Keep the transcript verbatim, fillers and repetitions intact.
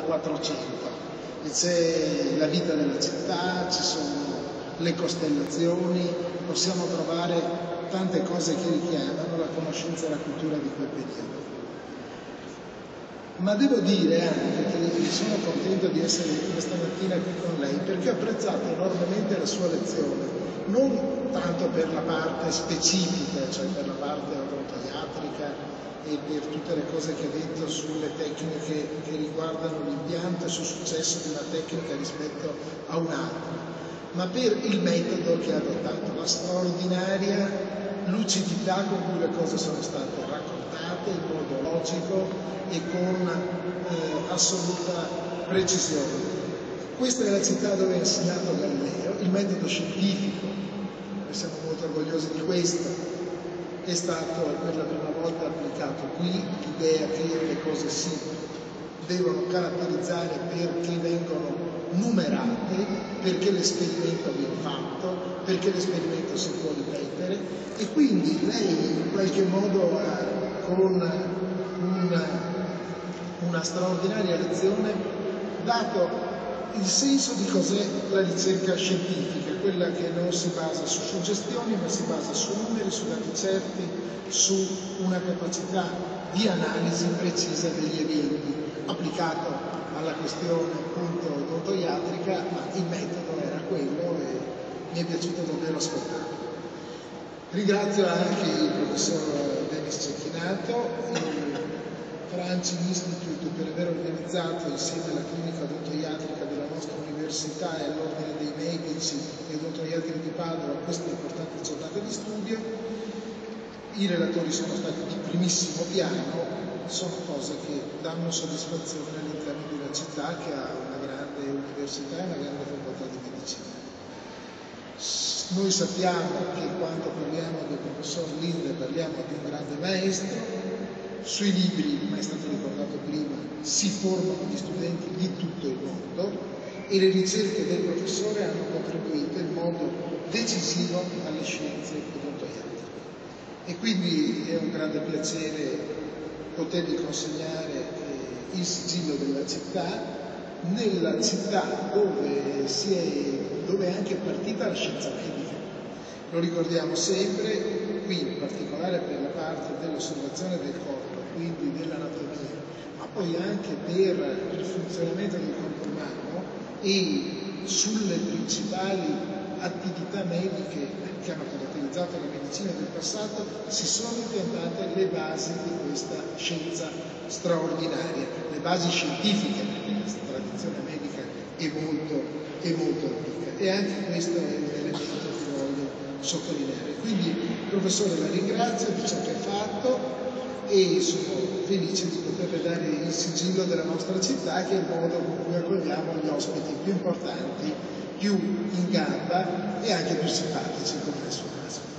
quattrocento, e c'è la vita della città, ci sono le costellazioni, possiamo trovare tante cose che richiamano la conoscenza e la cultura di quel periodo. Ma devo dire anche che sono contento di essere questa mattina qui con lei perché ho apprezzato enormemente la sua lezione, non tanto per la parte specifica, cioè per la parte odontoiatrica e per tutte le cose che ha detto sulle tecniche che riguardano l'impianto e sul successo di una tecnica rispetto a un'altra, ma per il metodo che ha adottato, la straordinaria lucidità con cui le cose sono state raccontate in modo logico e con eh, assoluta precisione. Questa è la città dove ha insegnato Galileo, il metodo scientifico, noi siamo molto orgogliosi di questo, è stato per la prima volta applicato qui, l'idea che le cose si devono caratterizzare perché vengono numerate, perché l'esperimento viene fatto, perché l'esperimento si può ripetere, e quindi lei in qualche modo ha, con una, una straordinaria lezione, dato il senso di cos'è la ricerca scientifica, quella che non si basa su suggestioni ma si basa su numeri, su dati certi, su una capacità di analisi precisa degli eventi, applicato alla questione appunto odontoiatrica, ma il metodo era quello e mi è piaciuto davvero ascoltarlo. Ringrazio anche il professor Denis Cecchinato, il Franci Institute, per aver organizzato insieme alla clinica odontoiatrica della nostra università e all'ordine dei medici e odontoiatri di Padova questa importante giornata di studio. I relatori sono stati di primissimo piano, sono cose che danno soddisfazione all'interno di una città che ha una grande università e una grande facoltà di medicina. Noi sappiamo che quando parliamo del professor Linde parliamo di un grande maestro. Sui libri, come è stato ricordato prima, si formano gli studenti di tutto il mondo e le ricerche del professore hanno contribuito in modo decisivo alle scienze odontoiatriche. E quindi è un grande piacere potergli consegnare eh, il sigillo della città, nella città dove, si è, dove è anche partita la scienza medica. Lo ricordiamo sempre, qui in particolare per la parte dell'osservazione del corpo, quindi dell'anatomia, ma poi anche per il funzionamento del corpo umano e sulle principali attività mediche che hanno caratterizzato la medicina del passato, si sono impiantate le basi di questa scienza straordinaria, le basi scientifiche, perché la tradizione medica è molto, è molto antica, e anche questo è un elemento che voglio sottolineare. Quindi, professore, la ringrazio di ciò che ha fatto e sono felice di poterle dare il sigillo della nostra città, che è il modo con cui accogliamo gli ospiti più importanti, più in gamba e anche più simpatici, come nel suo caso.